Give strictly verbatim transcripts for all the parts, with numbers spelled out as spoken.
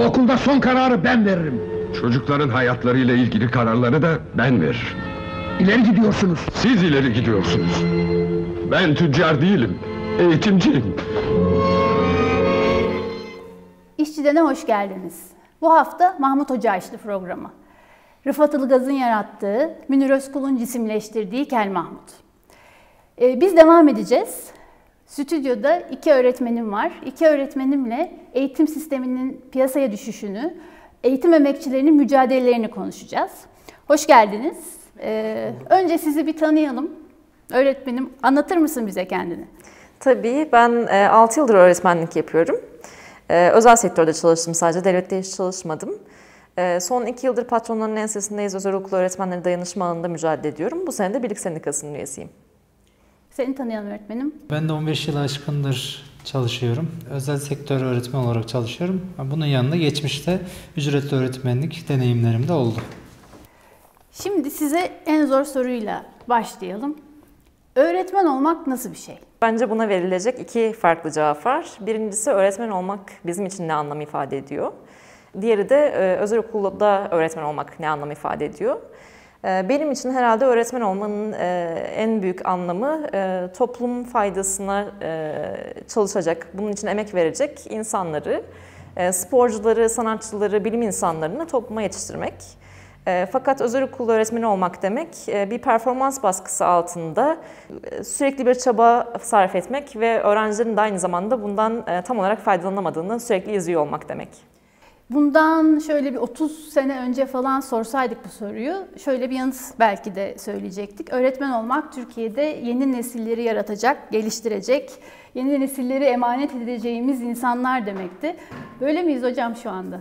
Bu okulda son kararı ben veririm. Çocukların hayatlarıyla ilgili kararları da ben veririm. İleri gidiyorsunuz. Siz ileri gidiyorsunuz. Ben tüccar değilim, eğitimciyim. İşçiden'e hoş geldiniz. Bu hafta Mahmut Hoca Açtı programı. Rıfat Ilgaz'ın yarattığı, Münir Özkul'un cisimleştirdiği Kel Mahmut. Ee, biz devam edeceğiz. Stüdyoda iki öğretmenim var. İki öğretmenimle eğitim sisteminin piyasaya düşüşünü, eğitim emekçilerinin mücadelelerini konuşacağız. Hoş geldiniz. Ee, önce sizi bir tanıyalım. Öğretmenim, anlatır mısın bize kendini? Tabii, ben altı yıldır öğretmenlik yapıyorum. Özel sektörde çalıştım sadece, devlette hiç çalışmadım. Son iki yıldır patronların ensesindeyiz, özel okul öğretmenleri dayanışma alanında mücadele ediyorum. Bu sene de Birlik Sendikası'nın üyesiyim. Seni tanıyalım öğretmenim. Ben de on beş yıl aşkındır çalışıyorum. Özel sektör öğretmen olarak çalışıyorum. Bunun yanında geçmişte ücretli öğretmenlik deneyimlerim de oldu. Şimdi size en zor soruyla başlayalım. Öğretmen olmak nasıl bir şey? Bence buna verilecek iki farklı cevap var. Birincisi, öğretmen olmak bizim için ne anlam ifade ediyor? Diğeri de özel okulda öğretmen olmak ne anlam ifade ediyor? Benim için herhalde öğretmen olmanın en büyük anlamı toplum faydasına çalışacak, bunun için emek verecek insanları, sporcuları, sanatçıları, bilim insanlarını topluma yetiştirmek. Fakat özel okul öğretmeni olmak demek bir performans baskısı altında sürekli bir çaba sarf etmek ve öğrencilerin de aynı zamanda bundan tam olarak faydalanamadığını sürekli izliyor olmak demek. Bundan şöyle bir otuz sene önce falan sorsaydık bu soruyu, şöyle bir yanıt belki de söyleyecektik. Öğretmen olmak Türkiye'de yeni nesilleri yaratacak, geliştirecek, yeni nesilleri emanet edeceğimiz insanlar demekti. Böyle miyiz hocam şu anda?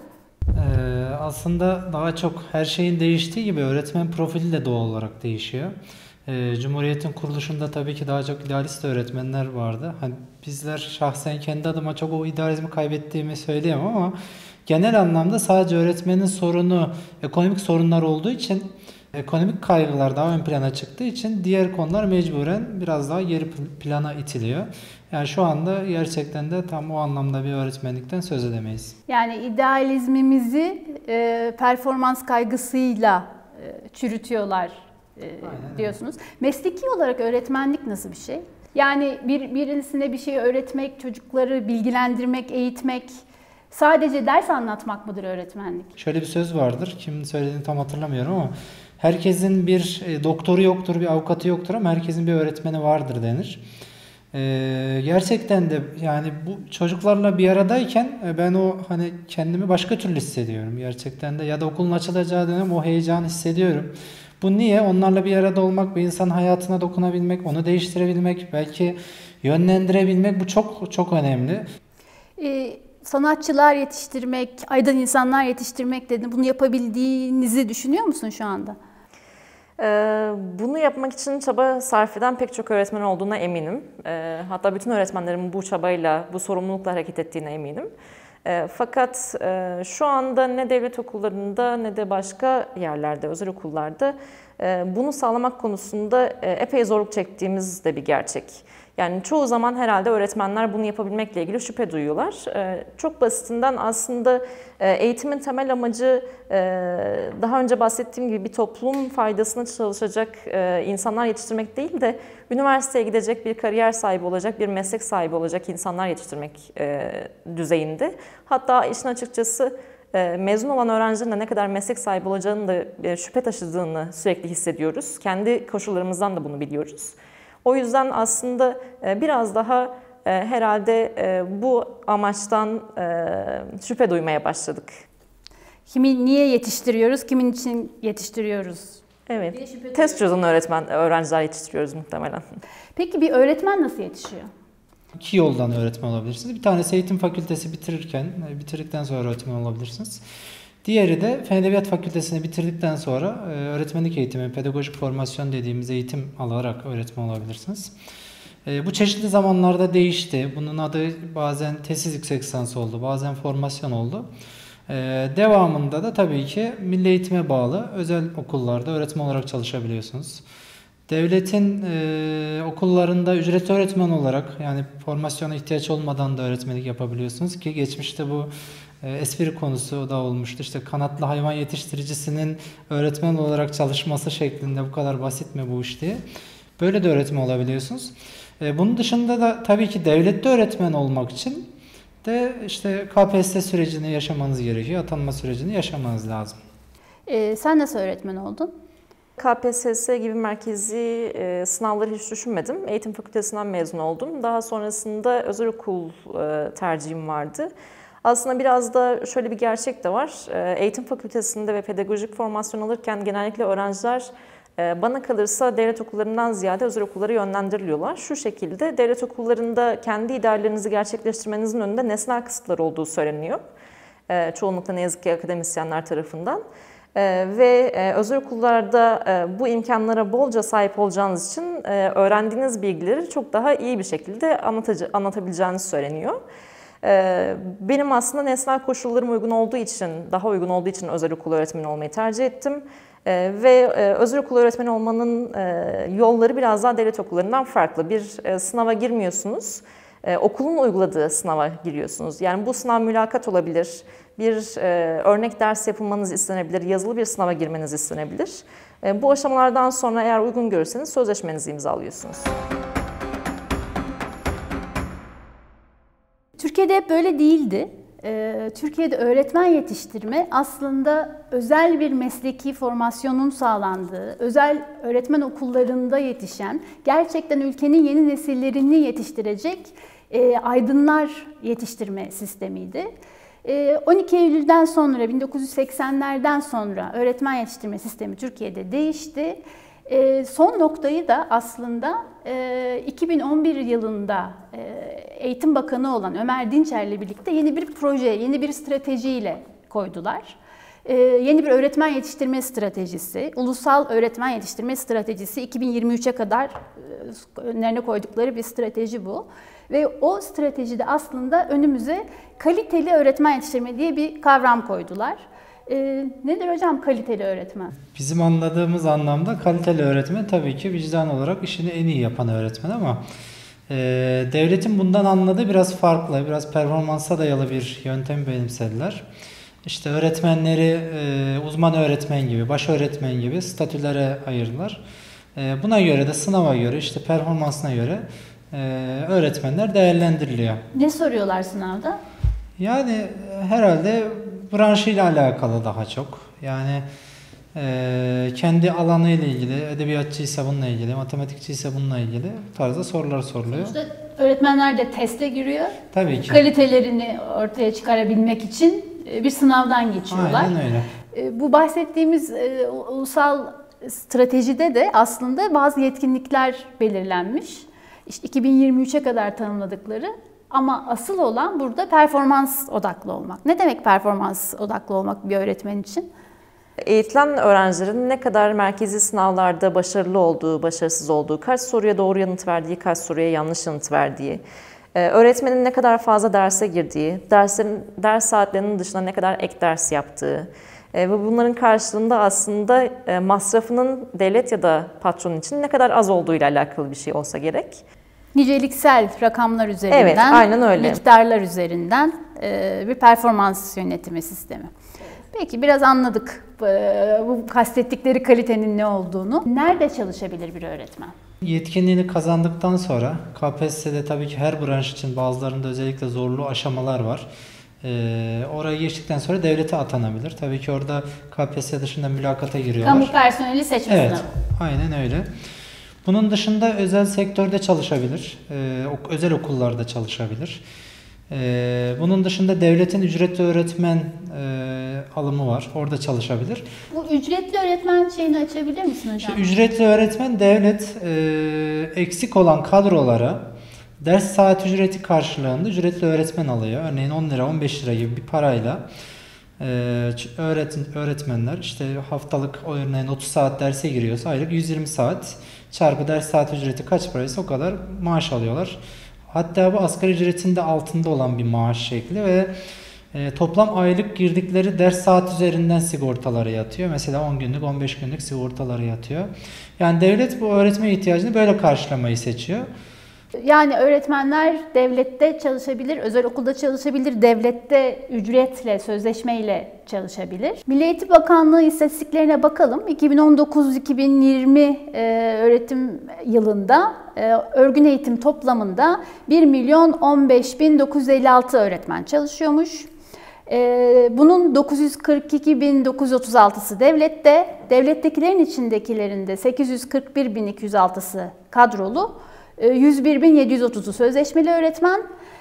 Ee, aslında daha çok her şeyin değiştiği gibi öğretmen profili de doğal olarak değişiyor. Ee, Cumhuriyet'in kuruluşunda tabii ki daha çok idealist öğretmenler vardı. Hani bizler şahsen kendi adıma çok o idealizmi kaybettiğimi söyleyemem ama genel anlamda sadece öğretmenin sorunu ekonomik sorunlar olduğu için, ekonomik kaygılar daha ön plana çıktığı için diğer konular mecburen biraz daha geri plana itiliyor. Yani şu anda gerçekten de tam o anlamda bir öğretmenlikten söz edemeyiz. Yani idealizmimizi e, performans kaygısıyla e, çürütüyorlar e, diyorsunuz. Mesleki olarak öğretmenlik nasıl bir şey? Yani bir birisine bir şey öğretmek, çocukları bilgilendirmek, eğitmek, sadece ders anlatmak mıdır öğretmenlik? Şöyle bir söz vardır, kimin söylediğini tam hatırlamıyorum ama herkesin bir doktoru yoktur, bir avukatı yoktur ama herkesin bir öğretmeni vardır denir. Ee, gerçekten de yani bu çocuklarla bir aradayken ben o hani kendimi başka türlü hissediyorum gerçekten de, ya da okulun açılacağı dönem o heyecanı hissediyorum. Bu niye? Onlarla bir arada olmak, bir insan hayatına dokunabilmek, onu değiştirebilmek, belki yönlendirebilmek, bu çok çok önemli. Ee, sanatçılar yetiştirmek, aydın insanlar yetiştirmek dedin. Bunu yapabildiğinizi düşünüyor musun şu anda? Bunu yapmak için çaba sarf eden pek çok öğretmen olduğuna eminim. Hatta bütün öğretmenlerin bu çabayla, bu sorumlulukla hareket ettiğine eminim. Fakat şu anda ne devlet okullarında ne de başka yerlerde, özel okullarda bunu sağlamak konusunda epey zorluk çektiğimiz de bir gerçek. Yani çoğu zaman herhalde öğretmenler bunu yapabilmekle ilgili şüphe duyuyorlar. Çok basitinden aslında eğitimin temel amacı daha önce bahsettiğim gibi bir toplum faydasına çalışacak insanlar yetiştirmek değil de üniversiteye gidecek, bir kariyer sahibi olacak, bir meslek sahibi olacak insanlar yetiştirmek düzeyinde. Hatta işin açıkçası mezun olan öğrencilerin de ne kadar meslek sahibi olacağını da şüphe taşıdığını sürekli hissediyoruz. Kendi koşullarımızdan da bunu biliyoruz. O yüzden aslında biraz daha herhalde bu amaçtan şüphe duymaya başladık. Kimi niye yetiştiriyoruz, kimin için yetiştiriyoruz? Evet, test çözen öğretmen, öğrenciler yetiştiriyoruz muhtemelen. Peki bir öğretmen nasıl yetişiyor? İki yoldan öğretmen olabilirsiniz. Bir tanesi eğitim fakültesi bitirirken, bitirdikten sonra öğretmen olabilirsiniz. Diğeri de Fen Edebiyat Fakültesini bitirdikten sonra öğretmenlik eğitimi, pedagojik formasyon dediğimiz eğitim alarak öğretmen olabilirsiniz. Bu çeşitli zamanlarda değişti. Bunun adı bazen tesis yüksek lisans oldu, bazen formasyon oldu. Devamında da tabii ki milli eğitime bağlı özel okullarda öğretmen olarak çalışabiliyorsunuz. Devletin e, okullarında ücretli öğretmen olarak, yani formasyona ihtiyaç olmadan da öğretmenlik yapabiliyorsunuz ki geçmişte bu E, espri konusu da olmuştu. İşte kanatlı hayvan yetiştiricisinin öğretmen olarak çalışması şeklinde bu kadar basit mi bu iş diye. Böyle de öğretmen olabiliyorsunuz. E, bunun dışında da tabii ki devlette öğretmen olmak için de işte K P S S sürecini yaşamanız gerekiyor. Atanma sürecini yaşamanız lazım. Ee, sen nasıl öğretmen oldun? K P S S gibi merkezi e, sınavları hiç düşünmedim. Eğitim fakültesinden mezun oldum. Daha sonrasında özel okul e, tercihim vardı. Aslında biraz da şöyle bir gerçek de var. E, eğitim fakültesinde ve pedagojik formasyon alırken genellikle öğrenciler e, bana kalırsa devlet okullarından ziyade özel okullara yönlendiriliyorlar. Şu şekilde devlet okullarında kendi ideallerinizi gerçekleştirmenizin önünde nesnel kısıtlar olduğu söyleniyor. E, çoğunlukla ne yazık ki akademisyenler tarafından. Ee, ve e, özel okullarda e, bu imkanlara bolca sahip olacağınız için e, öğrendiğiniz bilgileri çok daha iyi bir şekilde anlatıcı, anlatabileceğiniz söyleniyor. E, benim aslında nesnel koşullarım uygun olduğu için, daha uygun olduğu için özel okul öğretmeni olmayı tercih ettim. E, ve e, özel okul öğretmeni olmanın e, yolları biraz daha devlet okullarından farklı. Bir e, sınava girmiyorsunuz. Ee, okulun uyguladığı sınava giriyorsunuz. Yani bu sınav mülakat olabilir, bir e, örnek ders yapılmanız istenebilir, yazılı bir sınava girmeniz istenebilir. E, bu aşamalardan sonra eğer uygun görürseniz sözleşmenizi imzalıyorsunuz. Türkiye'de hep böyle değildi. Ee, Türkiye'de öğretmen yetiştirme aslında özel bir mesleki formasyonun sağlandığı, özel öğretmen okullarında yetişen, gerçekten ülkenin yeni nesillerini yetiştirecek e, aydınlar yetiştirme sistemiydi. E, on iki Eylül'den sonra, bin dokuz yüz seksenlerden sonra öğretmen yetiştirme sistemi Türkiye'de değişti. E, son noktayı da aslında e, iki bin on bir yılında e, Eğitim Bakanı olan Ömer Dinçer'le birlikte yeni bir proje, yeni bir stratejiyle koydular. E, yeni bir öğretmen yetiştirme stratejisi, ulusal öğretmen yetiştirme stratejisi iki bin yirmi üçe kadar e, önlerine koydukları bir strateji bu. Ve o stratejide aslında önümüze kaliteli öğretmen yetiştirme diye bir kavram koydular. Ee, nedir hocam kaliteli öğretmen? Bizim anladığımız anlamda kaliteli öğretmen tabii ki vicdan olarak işini en iyi yapan öğretmen ama e, devletin bundan anladığı biraz farklı, biraz performansa dayalı bir yöntem benimsediler. İşte öğretmenleri e, uzman öğretmen gibi, baş öğretmen gibi statülere ayırdılar. E, buna göre de sınava göre, işte performansına göre e, öğretmenler değerlendiriliyor. Ne soruyorlar sınavda? Yani herhalde branşıyla alakalı daha çok. Yani e, kendi alanı ile ilgili, edebiyatçıysa bununla ilgili, matematikçiyse bununla ilgili tarzda sorular soruluyor. İşte öğretmenler de teste giriyor. Tabii ki. Kalitelerini ortaya çıkarabilmek için bir sınavdan geçiyorlar. Aynen öyle. Bu bahsettiğimiz e, ulusal stratejide de aslında bazı yetkinlikler belirlenmiş. İşte iki bin yirmi üçe kadar tanımladıkları. Ama asıl olan burada performans odaklı olmak. Ne demek performans odaklı olmak bir öğretmen için? Eğitilen öğrencilerin ne kadar merkezi sınavlarda başarılı olduğu, başarısız olduğu, kaç soruya doğru yanıt verdiği, kaç soruya yanlış yanıt verdiği, öğretmenin ne kadar fazla derse girdiği, derslerin, ders saatlerinin dışında ne kadar ek ders yaptığı ve bunların karşılığında aslında masrafının devlet ya da patron için ne kadar az olduğu ile alakalı bir şey olsa gerek. Niceliksel rakamlar üzerinden, evet, aynen öyle. miktarlar üzerinden bir performans yönetimi sistemi. Peki biraz anladık bu kastettikleri kalitenin ne olduğunu. Nerede çalışabilir bir öğretmen? Yetkinliğini kazandıktan sonra K P S S'de tabii ki her branş için bazılarında özellikle zorlu aşamalar var. Ee, oraya geçtikten sonra devlete atanabilir. Tabii ki orada K P S S dışında mülakata giriyorlar. Kamu personeli seçme evet, sınavı. aynen öyle. Bunun dışında özel sektörde çalışabilir, ee, özel okullarda çalışabilir. Ee, bunun dışında devletin ücretli öğretmen e, alımı var, orada çalışabilir. Bu ücretli öğretmen şeyini açabilir misin hocam? İşte ücretli öğretmen devlet e, eksik olan kadrolara ders saat ücreti karşılığında ücretli öğretmen alıyor. Örneğin on lira, on beş lira gibi bir parayla e, öğretin, öğretmenler işte haftalık örneğin otuz saat derse giriyorsa aylık yüz yirmi saat çarpı ders saat ücreti kaç paraysa o kadar maaş alıyorlar. Hatta bu asgari ücretin de altında olan bir maaş şekli ve e, toplam aylık girdikleri ders saat üzerinden sigortaları yatıyor. Mesela on günlük, on beş günlük sigortaları yatıyor. Yani devlet bu öğretmen ihtiyacını böyle karşılamayı seçiyor. Yani öğretmenler devlette çalışabilir, özel okulda çalışabilir, devlette ücretle, sözleşmeyle çalışabilir. Milli Eğitim Bakanlığı istatistiklerine bakalım. iki bin on dokuz iki bin yirmi e, öğretim yılında e, örgün eğitim toplamında bir milyon on beş bin dokuz yüz elli altı öğretmen çalışıyormuş. E, bunun dokuz yüz kırk iki bin dokuz yüz otuz altısı devlette, devlettekilerin içindekilerinde sekiz yüz kırk bir bin iki yüz altısı kadrolu, yüz bir bin yedi yüz otuzu sözleşmeli öğretmen,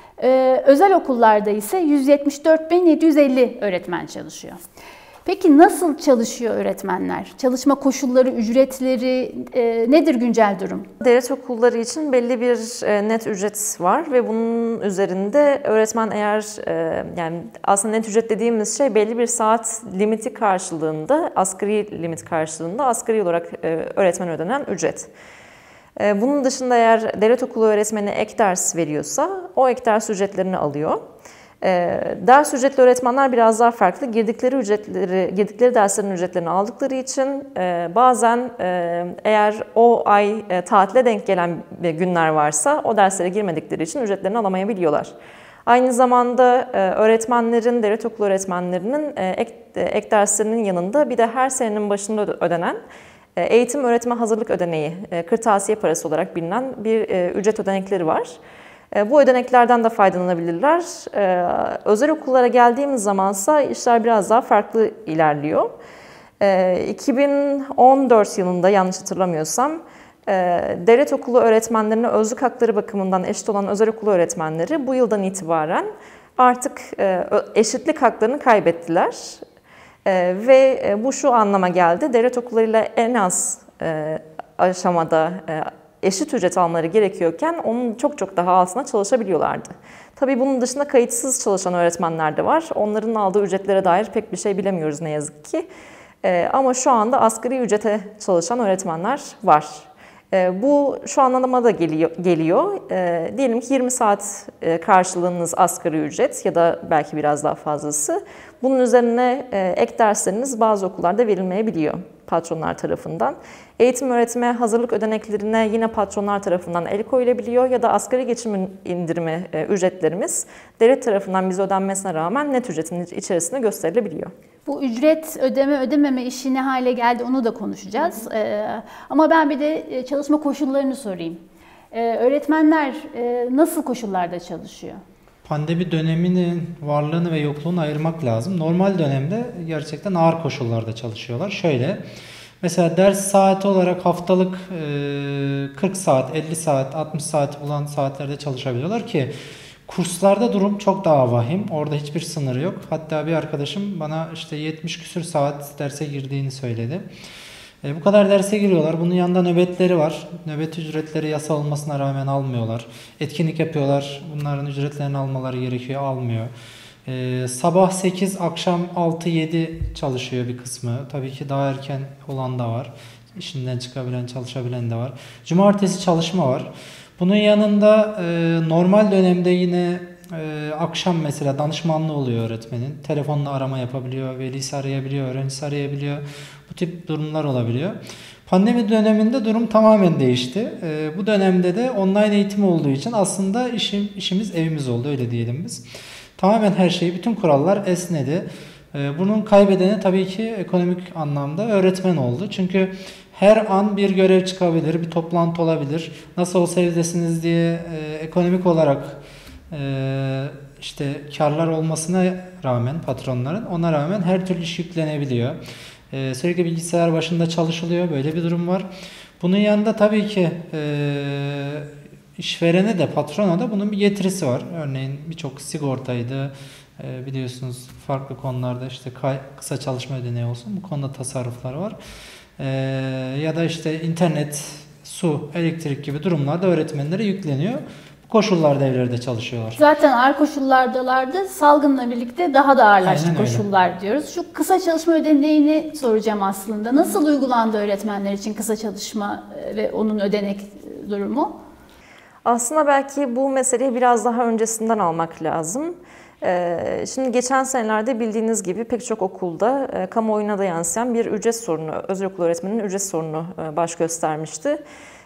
özel okullarda ise yüz yetmiş dört bin yedi yüz elli öğretmen çalışıyor. Peki nasıl çalışıyor öğretmenler? Çalışma koşulları, ücretleri nedir güncel durum? Devlet okulları için belli bir net ücret var ve bunun üzerinde öğretmen eğer, yani aslında net ücret dediğimiz şey belli bir saat limiti karşılığında, asgari limit karşılığında asgari olarak öğretmen ödenen ücret. Bunun dışında eğer devlet okulu öğretmeni ek ders veriyorsa o ek ders ücretlerini alıyor. Ders ücretli öğretmenler biraz daha farklı. Girdikleri ücretleri, girdikleri derslerin ücretlerini aldıkları için bazen eğer o ay tatile denk gelen günler varsa o derslere girmedikleri için ücretlerini alamayabiliyorlar. Aynı zamanda öğretmenlerin, devlet okulu öğretmenlerinin ek, ek derslerinin yanında bir de her senenin başında ödenen eğitim öğretme hazırlık ödeneği, kırtasiye parası olarak bilinen bir ücret ödenekleri var. Bu ödeneklerden de faydalanabilirler. Özel okullara geldiğimiz zamansa işler biraz daha farklı ilerliyor. iki bin on dört yılında yanlış hatırlamıyorsam devlet okulu öğretmenlerine özlük hakları bakımından eşit olan özel okulu öğretmenleri bu yıldan itibaren artık eşitlik haklarını kaybettiler. Ee, ve e, bu şu anlama geldi, devlet okullarıyla en az e, aşamada e, eşit ücret almaları gerekiyorken onun çok çok daha altına çalışabiliyorlardı. Tabii bunun dışında kayıtsız çalışan öğretmenler de var. Onların aldığı ücretlere dair pek bir şey bilemiyoruz ne yazık ki. E, ama şu anda asgari ücrete çalışan öğretmenler var. E, bu şu anlama da geliyor. geliyor. E, diyelim ki yirmi saat e, karşılığınız asgari ücret ya da belki biraz daha fazlası. Bunun üzerine e, ek dersleriniz bazı okullarda verilmeyebiliyor patronlar tarafından. Eğitim öğretime hazırlık ödeneklerine yine patronlar tarafından el koyulabiliyor ya da asgari geçim indirimi e, ücretlerimiz devlet tarafından bize ödenmesine rağmen net ücretin içerisinde gösterilebiliyor. Bu ücret ödeme ödememe işi ne hale geldi onu da konuşacağız. Ee, ama ben bir de çalışma koşullarını sorayım. Ee, öğretmenler e, nasıl koşullarda çalışıyor? Pandemi döneminin varlığını ve yokluğunu ayırmak lazım. Normal dönemde gerçekten ağır koşullarda çalışıyorlar. Şöyle, mesela ders saati olarak haftalık kırk saat, elli saat, altmış saat bulan saatlerde çalışabiliyorlar ki kurslarda durum çok daha vahim. Orada hiçbir sınırı yok. Hatta bir arkadaşım bana işte yetmiş küsür saat derse girdiğini söyledi. E, bu kadar derse giriyorlar. Bunun yanında nöbetleri var. Nöbet ücretleri yasa olmasına rağmen almıyorlar. Etkinlik yapıyorlar. Bunların ücretlerini almaları gerekiyor. Almıyor. E, sabah sekiz, akşam altı yedi çalışıyor bir kısmı. Tabii ki daha erken olan da var. İşinden çıkabilen, çalışabilen de var. Cumartesi çalışma var. Bunun yanında e, normal dönemde yine e, akşam mesela danışmanlığı oluyor öğretmenin. Telefonla arama yapabiliyor, velisi arayabiliyor, öğrencisi arayabiliyor. Bu tip durumlar olabiliyor. Pandemi döneminde durum tamamen değişti. E, bu dönemde de online eğitim olduğu için aslında işim, işimiz evimiz oldu, öyle diyelim biz. Tamamen her şey, bütün kurallar esnedi. E, bunun kaybedeni tabii ki ekonomik anlamda öğretmen oldu. Çünkü her an bir görev çıkabilir, bir toplantı olabilir. Nasıl olsa evdesiniz diye e, ekonomik olarak e, işte karlar olmasına rağmen patronların, ona rağmen her türlü iş yüklenebiliyor. E, sürekli bilgisayar başında çalışılıyor, böyle bir durum var. Bunun yanında tabii ki e, işverene de patrona da bunun bir getirisi var. Örneğin birçok sigortaydı, e, biliyorsunuz farklı konularda işte kısa çalışma ödeneği olsun, bu konuda tasarruflar var. Ee, ya da işte internet, su, elektrik gibi durumlarda öğretmenlere yükleniyor. Bu koşullarda evlerde çalışıyorlar. Zaten ağır koşullardalardı. Salgınla birlikte daha da ağırlaştı Aynen koşullar öyle diyoruz. Şu kısa çalışma ödeneğini soracağım aslında. Nasıl uygulandı öğretmenler için kısa çalışma ve onun ödenek durumu? Aslında belki bu meseleyi biraz daha öncesinden almak lazım. Şimdi geçen senelerde bildiğiniz gibi pek çok okulda kamuoyuna da yansıyan bir ücret sorunu, özel okul öğretmeninin ücret sorunu baş göstermişti.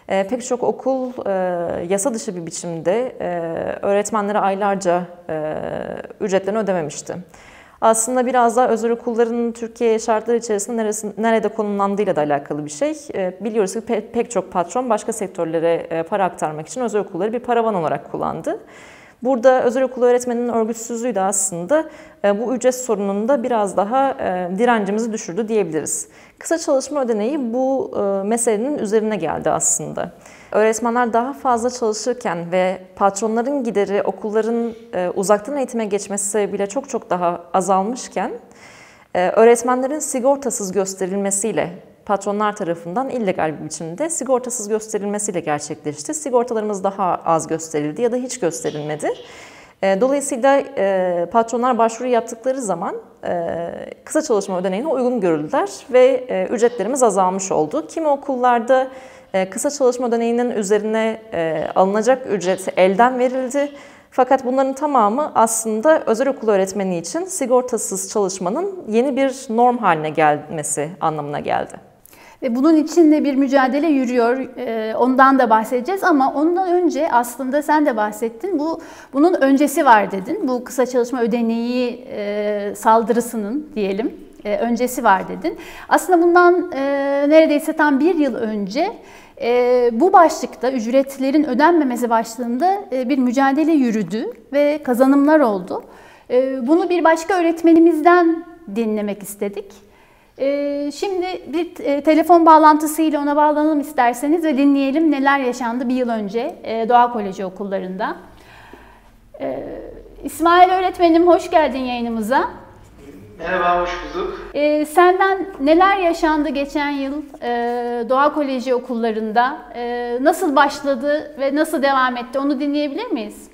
E, pek çok okul e, yasa dışı bir biçimde e, öğretmenlere aylarca e, ücretlerini ödememişti. Aslında biraz daha özel okulların Türkiye şartları içerisinde neresi, nerede konumlandığıyla da alakalı bir şey. E, biliyoruz ki pe, pek çok patron başka sektörlere e, para aktarmak için özel okulları bir paravan olarak kullandı. Burada özel okul öğretmeninin örgütsüzlüğü de aslında e, bu ücret sorununda biraz daha e, direncimizi düşürdü diyebiliriz. Kısa çalışma ödeneği bu e, meselenin üzerine geldi aslında. Öğretmenler daha fazla çalışırken ve patronların gideri okulların e, uzaktan eğitime geçmesi sebebiyle çok çok daha azalmışken e, öğretmenlerin sigortasız gösterilmesiyle patronlar tarafından illegal bir biçimde sigortasız gösterilmesiyle gerçekleşti. Sigortalarımız daha az gösterildi ya da hiç gösterilmedi. Dolayısıyla patronlar başvuru yaptıkları zaman kısa çalışma ödeneğine uygun görüldüler ve ücretlerimiz azalmış oldu. Kimi okullarda kısa çalışma ödeneğinin üzerine alınacak ücret elden verildi. Fakat bunların tamamı aslında özel okul öğretmeni için sigortasız çalışmanın yeni bir norm haline gelmesi anlamına geldi. Ve bunun için de bir mücadele yürüyor. Ondan da bahsedeceğiz ama ondan önce aslında sen de bahsettin. Bu bunun öncesi var dedin. Bu kısa çalışma ödeneği saldırısının diyelim öncesi var dedin. Aslında bundan neredeyse tam bir yıl önce bu başlıkta ücretlerin ödenmemesi başlığında bir mücadele yürüdü ve kazanımlar oldu. Bunu bir başka öğretmenimizden dinlemek istedik. Şimdi bir telefon bağlantısıyla ona bağlanalım isterseniz ve dinleyelim neler yaşandı bir yıl önce Doğa Koleji okullarında. İsmail öğretmenim hoş geldin yayınımıza. Merhaba, hoş bulduk. Senden neler yaşandı geçen yıl Doğa Koleji okullarında? Nasıl başladı ve nasıl devam etti onu dinleyebilir miyiz?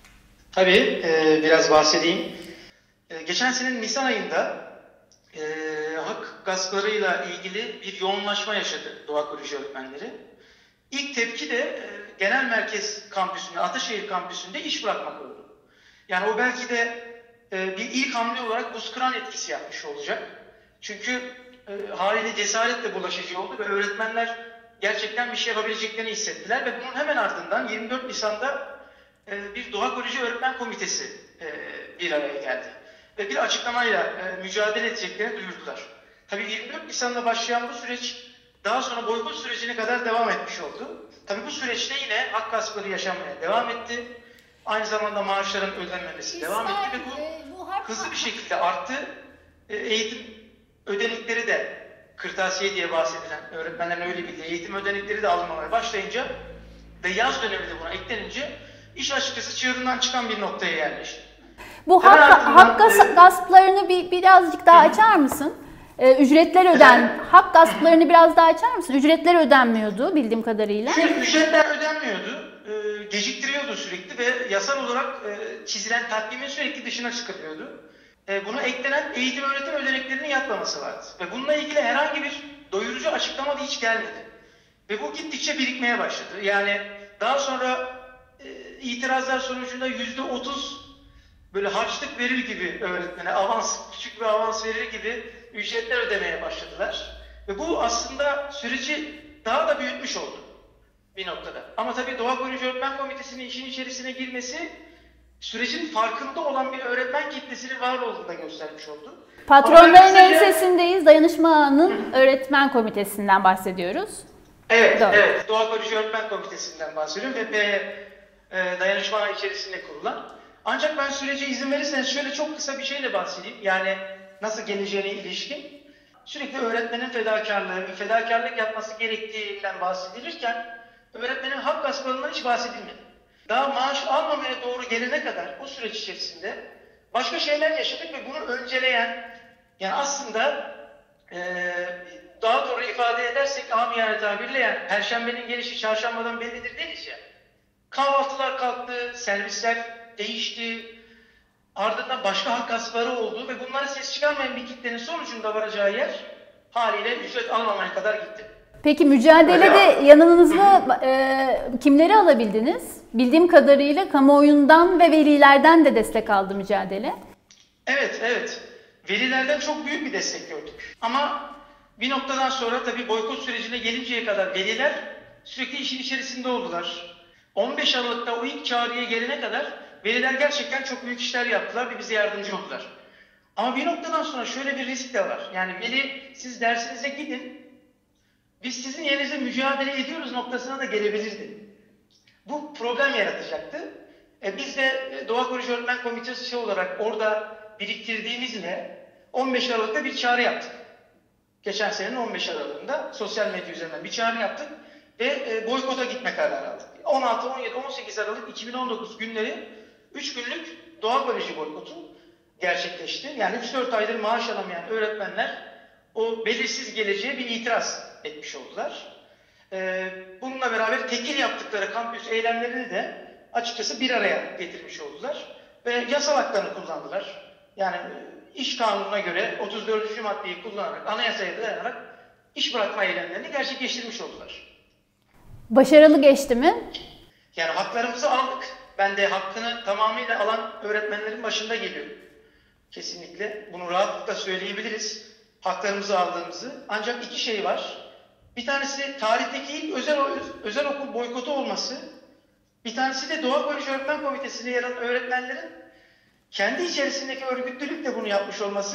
Tabii, biraz bahsedeyim. Geçen senenin Nisan ayında E, hak gasplarıyla ilgili bir yoğunlaşma yaşadı Doğa Koleji öğretmenleri. İlk tepki de e, genel merkez kampüsünde, Ataşehir kampüsünde iş bırakmak oldu. Yani o belki de e, bir ilk hamle olarak buz kıran etkisi yapmış olacak. Çünkü e, haliyle cesaretle bulaşıcı oldu ve öğretmenler gerçekten bir şey yapabileceklerini hissettiler ve bunun hemen ardından yirmi dört Nisan'da e, bir Doğa Koleji Öğretmen Komitesi e, bir araya geldi. Ve bir açıklamayla e, mücadele edeceklerini duyurdular. Tabii yirmi dört Nisan'da başlayan bu süreç daha sonra boykot sürecine kadar devam etmiş oldu. Tabii bu süreçte yine hak gaspları yaşanmaya devam etti. Aynı zamanda maaşların ödenmemesi devam etti ve bu hızlı bir şekilde arttı. E, eğitim ödenekleri de, kırtasiye diye bahsedilen öğretmenlerin öyle bildiği eğitim ödenekleri de alınmaya başlayınca ve yaz dönemi de buna eklenince iş açıkçası çığırından çıkan bir noktaya yerleşti. Bu hak, hak gas, gasplarını bir, birazcık daha açar mısın? Ee, ücretler öden, hak gasplarını biraz daha açar mısın? Ücretler ödenmiyordu bildiğim kadarıyla. Şöyle, ücretler ödenmiyordu, e, geciktiriyordu sürekli ve yasal olarak e, çizilen takvimin sürekli dışına çıkarılıyordu. E, buna eklenen eğitim öğretim ödeneklerinin yatmaması vardı. Ve bununla ilgili herhangi bir doyurucu açıklama da hiç gelmedi. Ve bu gittikçe birikmeye başladı. Yani daha sonra e, itirazlar sonucunda yüzde otuz böyle harçlık verir gibi öğretmene, avans, küçük bir avans verir gibi ücretler ödemeye başladılar. Ve bu aslında süreci daha da büyütmüş oldu bir noktada. Ama tabii Doğa Koleji Öğretmen Komitesi'nin işin içerisine girmesi sürecin farkında olan bir öğretmen kitlesinin var olduğunu da göstermiş oldu. Patronların kısaca... ensesindeyiz. Dayanışma Ağı'nın öğretmen komitesinden bahsediyoruz. Evet, Doğru. evet. Doğa Koleji Öğretmen Komitesi'nden bahsediyorum ve e, Dayanışma Ağı içerisinde kurulan. Ancak ben sürece izin verirseniz şöyle çok kısa bir şeyle bahsedeyim. Yani nasıl geleceğine ilişkin. Sürekli öğretmenin fedakarlığı, fedakarlık yapması gerektiğinden bahsedilirken öğretmenin hak gasplarından hiç bahsedilmedi. Daha maaş almamaya doğru gelene kadar o süreç içerisinde başka şeyler yaşadık ve bunu önceleyen, yani aslında e, daha doğru ifade edersek amiyane tabirle yani Perşembenin gelişi çarşambadan bellidir deriz ya. Kahvaltılar kalktı, servisler değişti, ardından başka hak gaspları oldu ve bunlara ses çıkarmayan bir kitlenin sonucunda varacağı yer haliyle ücret almamaya kadar gitti. Peki mücadelede yanınızda e, kimleri alabildiniz? Bildiğim kadarıyla kamuoyundan ve velilerden de destek aldı mücadele. Evet, evet. Velilerden çok büyük bir destek gördük. Ama bir noktadan sonra tabii boykot sürecine gelinceye kadar veliler sürekli işin içerisinde oldular. on beş Aralık'ta o ilk çağrıya gelene kadar veliler gerçekten çok büyük işler yaptılar ve bize yardımcı oldular. Ama bir noktadan sonra şöyle bir risk de var. Yani veli siz dersinize gidin, biz sizin yerinize mücadele ediyoruz noktasına da gelebilirdi. Bu problem yaratacaktı. E biz de Doğa Koruyucu Öğretmen Komitesi olarak orada biriktirdiğimizle on beş Aralık'ta bir çağrı yaptık. Geçen senenin on beş Aralık'ında sosyal medya üzerinden bir çağrı yaptık ve e, boykota gitme kararı aldık. on altı, on yedi, on sekiz Aralık iki bin on dokuz günleri üç günlük doğa koleji boykotu gerçekleşti. Yani üç dört aydır maaş alamayan öğretmenler o belirsiz geleceğe bir itiraz etmiş oldular. Ee, bununla beraber tekil yaptıkları kampüs eylemlerini de açıkçası bir araya getirmiş oldular. Ve yasal haklarını kullandılar. Yani iş kanununa göre otuz dördüncü maddeyi kullanarak, anayasaya dayanarak iş bırakma eylemlerini gerçekleştirmiş oldular. Başarılı geçti mi? Yani haklarımızı aldık. Ben de hakkını tamamıyla alan öğretmenlerin başında geliyorum. Kesinlikle. Bunu rahatlıkla söyleyebiliriz. Haklarımızı aldığımızı. Ancak iki şey var. Bir tanesi tarihteki ilk özel, özel okul boykotu olması. Bir tanesi de Doğa Koruyucu Öğretmen Komitesi'ne yer alan öğretmenlerin kendi içerisindeki örgütlülükle bunu yapmış olması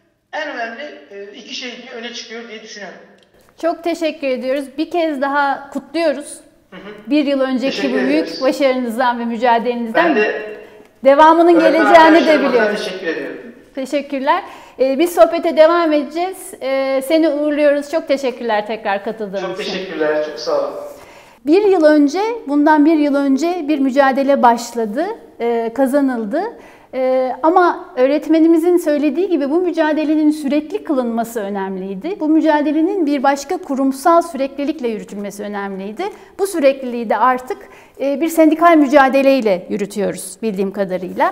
en önemli iki şey diye öne çıkıyor diye düşünüyorum. Çok teşekkür ediyoruz. Bir kez daha kutluyoruz. Hı hı. Bir yıl önceki bu büyük başarınızdan ve mücadelenizden de devamının geleceğini de biliyoruz. Teşekkür ediyorum. Teşekkürler. Ee, biz sohbete devam edeceğiz. Ee, seni uğurluyoruz. Çok teşekkürler tekrar katıldığınız için. Çok teşekkürler. Çok sağ olun. Bir yıl önce, bundan bir yıl önce bir mücadele başladı, e, kazanıldı. Ee, ama öğretmenimizin söylediği gibi bu mücadelenin sürekli kılınması önemliydi. Bu mücadelenin bir başka kurumsal süreklilikle yürütülmesi önemliydi. Bu sürekliliği de artık e, bir sendikal mücadeleyle yürütüyoruz bildiğim kadarıyla.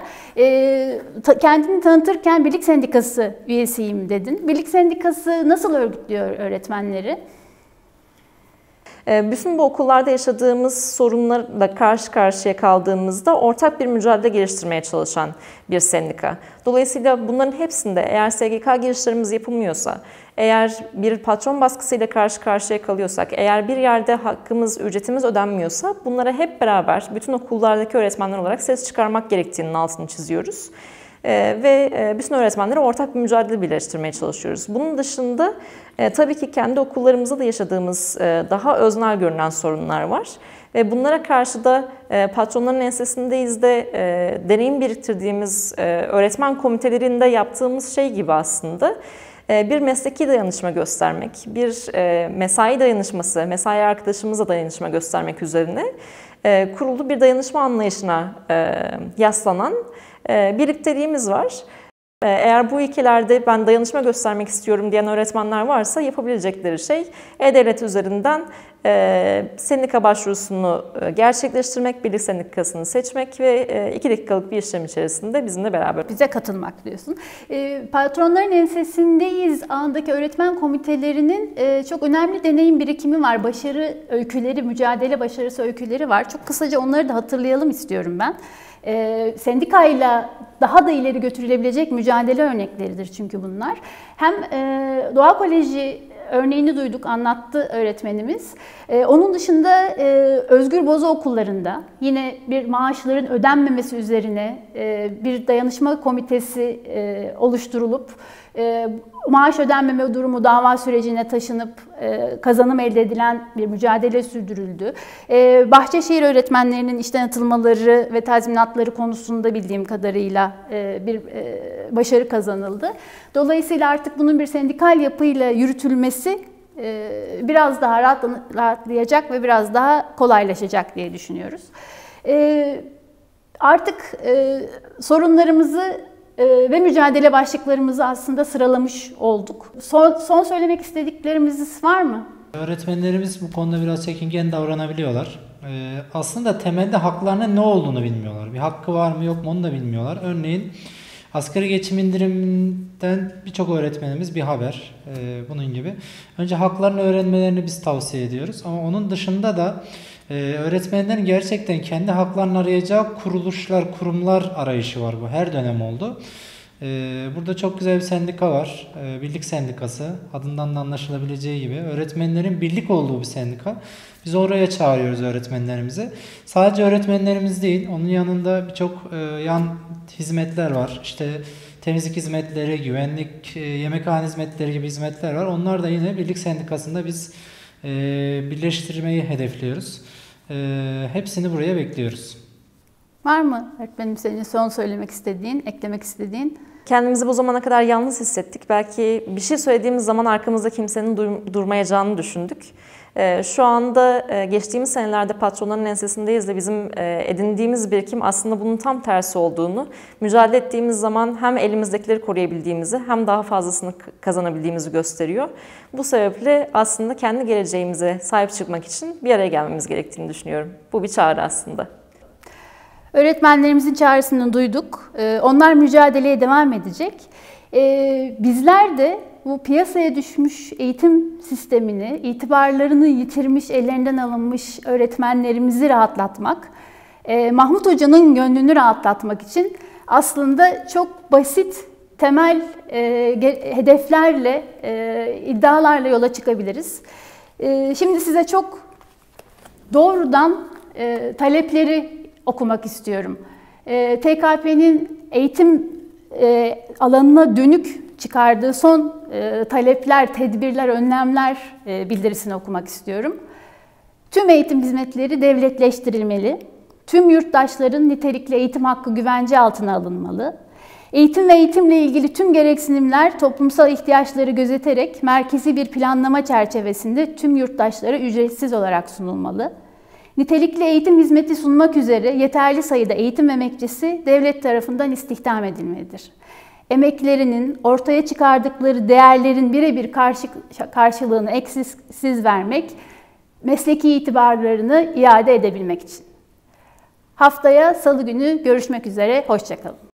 E, ta, kendini tanıtırken Birlik Sendikası üyesiyim dedin. Birlik Sendikası nasıl örgütlüyor öğretmenleri? Bütün bu okullarda yaşadığımız sorunlarla karşı karşıya kaldığımızda ortak bir mücadele geliştirmeye çalışan bir sendika. Dolayısıyla bunların hepsinde eğer S G K girişlerimiz yapılmıyorsa, eğer bir patron baskısıyla karşı karşıya kalıyorsak, eğer bir yerde hakkımız, ücretimiz ödenmiyorsa bunlara hep beraber bütün okullardaki öğretmenler olarak ses çıkarmak gerektiğinin altını çiziyoruz. Ee, ve e, bütün öğretmenlere ortak bir mücadele birleştirmeye çalışıyoruz. Bunun dışında e, tabii ki kendi okullarımızda da yaşadığımız e, daha öznel görünen sorunlar var. Ve bunlara karşı da e, patronların ensesindeyiz de e, deneyim biriktirdiğimiz e, öğretmen komitelerinde yaptığımız şey gibi aslında e, bir mesleki dayanışma göstermek, bir e, mesai dayanışması, mesai arkadaşımızla dayanışma göstermek üzerine e, kurulu bir dayanışma anlayışına e, yaslanan birlikteliğimiz var. Eğer bu ilkelerde ben dayanışma göstermek istiyorum diyen öğretmenler varsa yapabilecekleri şey E-Devlet üzerinden sendika başvurusunu gerçekleştirmek, birlik sendikasını seçmek ve iki dakikalık bir işlem içerisinde bizimle beraber. Bize katılmak diyorsun. Patronların ensesindeyiz ağındaki öğretmen komitelerinin çok önemli deneyim birikimi var. Başarı öyküleri, mücadele başarısı öyküleri var. Çok kısaca onları da hatırlayalım istiyorum ben. E, sendikayla daha da ileri götürülebilecek mücadele örnekleridir çünkü bunlar. Hem e, Doğa Koleji örneğini duyduk, anlattı öğretmenimiz. E, onun dışında e, özgür boza okullarında yine bir maaşların ödenmemesi üzerine e, bir dayanışma komitesi e, oluşturulup e, maaş ödenmeme durumu dava sürecine taşınıp e, kazanım elde edilen bir mücadele sürdürüldü. E, Bahçeşehir öğretmenlerinin işten atılmaları ve tazminatları konusunda bildiğim kadarıyla e, bir e, başarı kazanıldı. Dolayısıyla artık bunun bir sendikal yapıyla yürütülmesi e, biraz daha rahatlayacak ve biraz daha kolaylaşacak diye düşünüyoruz. E, artık e, sorunlarımızı ve mücadele başlıklarımızı aslında sıralamış olduk. Son, son söylemek istediklerimiz var mı? Öğretmenlerimiz bu konuda biraz çekingen davranabiliyorlar. Ee, aslında temelde haklarının ne olduğunu bilmiyorlar. Bir hakkı var mı yok mu onu da bilmiyorlar. Örneğin asgari geçim indiriminden birçok öğretmenimiz bir haber. Ee, bunun gibi. Önce haklarını öğrenmelerini biz tavsiye ediyoruz. Ama onun dışında da Ee, öğretmenlerin gerçekten kendi haklarını arayacağı kuruluşlar, kurumlar arayışı var bu. Her dönem oldu. Ee, burada çok güzel bir sendika var. Ee, birlik sendikası. Adından da anlaşılabileceği gibi. Öğretmenlerin birlik olduğu bir sendika. Biz oraya çağırıyoruz öğretmenlerimizi. Sadece öğretmenlerimiz değil, onun yanında birçok e, yan hizmetler var. İşte temizlik hizmetleri, güvenlik, e, yemekhane hizmetleri gibi hizmetler var. Onlar da yine birlik sendikasında biz e, birleştirmeyi hedefliyoruz. E, hepsini buraya bekliyoruz. Var mı öğretmenim senin son söylemek istediğin, eklemek istediğin? Kendimizi bu zamana kadar yalnız hissettik. Belki bir şey söylediğimiz zaman arkamızda kimsenin dur- durmayacağını düşündük. Ee, şu anda e, geçtiğimiz senelerde patronların ensesindeyiz de bizim e, edindiğimiz birikim aslında bunun tam tersi olduğunu, mücadele ettiğimiz zaman hem elimizdekileri koruyabildiğimizi hem daha fazlasını kazanabildiğimizi gösteriyor. Bu sebeple aslında kendi geleceğimize sahip çıkmak için bir araya gelmemiz gerektiğini düşünüyorum. Bu bir çağrı aslında. Öğretmenlerimizin çağrısını duyduk. Onlar mücadeleye devam edecek. Bizler de bu piyasaya düşmüş eğitim sistemini, itibarlarını yitirmiş, ellerinden alınmış öğretmenlerimizi rahatlatmak, Mahmut Hoca'nın gönlünü rahatlatmak için aslında çok basit, temel hedeflerle, iddialarla yola çıkabiliriz. Şimdi size çok doğrudan talepleri okumak istiyorum. E, T K P'nin eğitim e, alanına dönük çıkardığı son e, talepler, tedbirler, önlemler e, bildirisini okumak istiyorum. Tüm eğitim hizmetleri devletleştirilmeli. Tüm yurttaşların nitelikli eğitim hakkı güvence altına alınmalı. Eğitim ve eğitimle ilgili tüm gereksinimler toplumsal ihtiyaçları gözeterek merkezi bir planlama çerçevesinde tüm yurttaşlara ücretsiz olarak sunulmalı. Nitelikli eğitim hizmeti sunmak üzere yeterli sayıda eğitim emekçisi devlet tarafından istihdam edilmelidir. Emeklerinin, ortaya çıkardıkları değerlerin birebir karşı, karşılığını eksiksiz vermek, mesleki itibarlarını iade edebilmek için. Haftaya Salı günü görüşmek üzere, hoşça kalın.